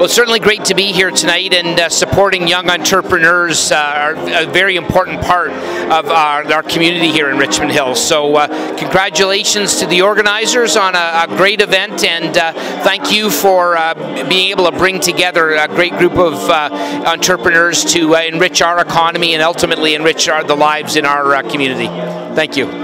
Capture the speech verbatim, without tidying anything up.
Well, it's certainly great to be here tonight, and uh, supporting young entrepreneurs uh, are a very important part of our, our community here in Richmond Hill. So uh, congratulations to the organizers on a, a great event, and uh, thank you for uh, being able to bring together a great group of uh, entrepreneurs to uh, enrich our economy and ultimately enrich our, the lives in our uh, community. Thank you.